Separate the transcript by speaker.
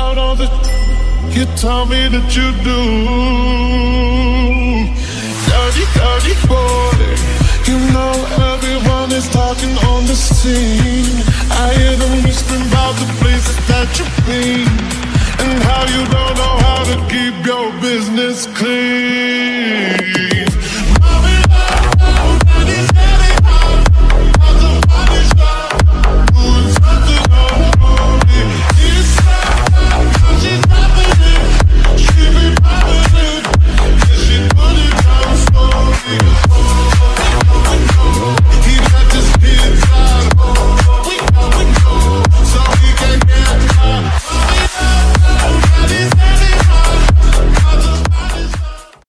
Speaker 1: about all the you tell me that you do. Dirty, dirty boy. You know everyone is talking on the scene. I hear them whispering about the places that you've been.